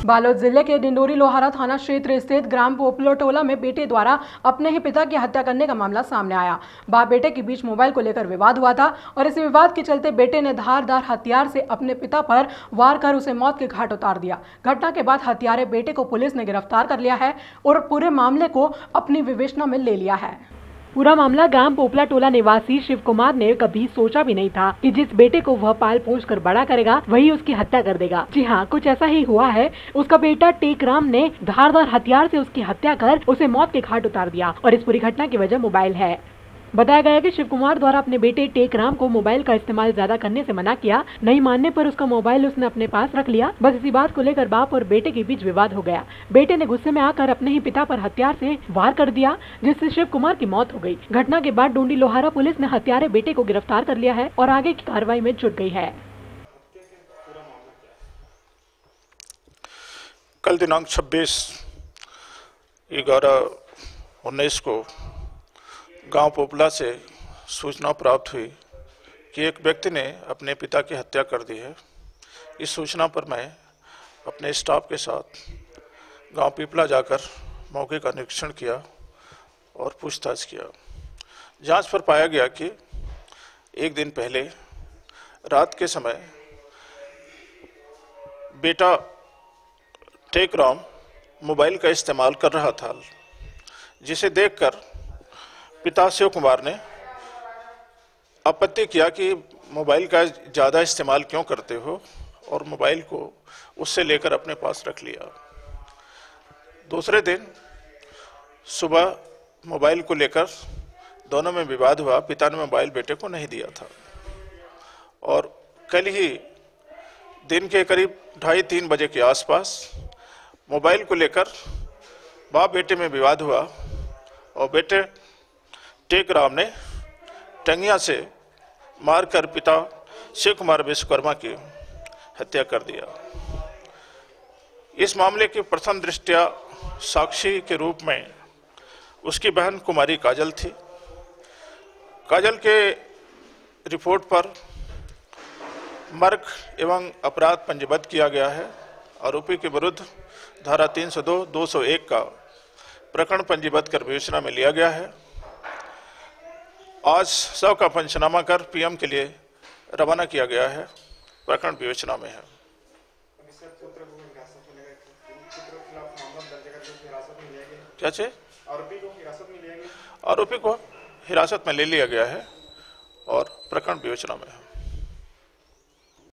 बालोद जिले के डिंडोरी लोहारा थाना क्षेत्र स्थित ग्राम पोपलो टोला में बेटे द्वारा अपने ही पिता की हत्या करने का मामला सामने आया। बाप बेटे के बीच मोबाइल को लेकर विवाद हुआ था और इस विवाद के चलते बेटे ने धारदार हथियार से अपने पिता पर वार कर उसे मौत के घाट उतार दिया। घटना के बाद हत्यारे बेटे को पुलिस ने गिरफ्तार कर लिया है और पूरे मामले को अपनी विवेचना में ले लिया है। पूरा मामला ग्राम पोपला टोला निवासी शिव कुमार ने कभी सोचा भी नहीं था कि जिस बेटे को वह पाल पोस कर बड़ा करेगा वही उसकी हत्या कर देगा। जी हाँ, कुछ ऐसा ही हुआ है। उसका बेटा टेकराम ने धारदार हथियार से उसकी हत्या कर उसे मौत के घाट उतार दिया और इस पूरी घटना की वजह मोबाइल है। बताया गया कि शिव कुमार द्वारा अपने बेटे टेकराम को मोबाइल का इस्तेमाल ज्यादा करने से मना किया। नहीं मानने पर उसका मोबाइल उसने अपने पास रख लिया। बस इसी बात को लेकर बाप और बेटे के बीच विवाद हो गया। बेटे ने गुस्से में आकर अपने ही पिता पर हथियार से वार कर दिया, जिससे शिव कुमार की मौत हो गई। घटना के बाद डोंडी लोहारा पुलिस ने हत्यारे बेटे को गिरफ्तार कर लिया है और आगे की कार्रवाई में जुट गई है। कल दिनांक 26/11/19 को गांव पोपला से सूचना प्राप्त हुई कि एक व्यक्ति ने अपने पिता की हत्या कर दी है। इस सूचना पर मैं अपने स्टाफ के साथ गांव पिपला जाकर मौके का निरीक्षण किया और पूछताछ किया। जांच पर पाया गया कि एक दिन पहले रात के समय बेटा टेकराम मोबाइल का इस्तेमाल कर रहा था, जिसे देखकर पिता शिव कुमार ने आपत्ति किया कि मोबाइल का ज़्यादा इस्तेमाल क्यों करते हो, और मोबाइल को उससे लेकर अपने पास रख लिया। दूसरे दिन सुबह मोबाइल को लेकर दोनों में विवाद हुआ। पिता ने मोबाइल बेटे को नहीं दिया था और कल ही दिन के करीब 2:30-3 बजे के आसपास मोबाइल को लेकर बाप बेटे में विवाद हुआ और बेटे टेकराम ने टंगिया से मारकर पिता शिव कुमार विश्वकर्मा की हत्या कर दिया। इस मामले की प्रथम दृष्टया साक्षी के रूप में उसकी बहन कुमारी काजल थी। काजल के रिपोर्ट पर मर्ग एवं अपराध पंजीबद्ध किया गया है। आरोपी के विरुद्ध धारा 302-201 का प्रकरण पंजीबद्ध कर विवेचना में लिया गया है। आज शव का पंचनामा कर पीएम के लिए रवाना किया गया है। प्रकरण विवेचना में है। क्या चाहिए? आरोपी को हिरासत में ले लिया गया है और प्रकरण विवेचना में है।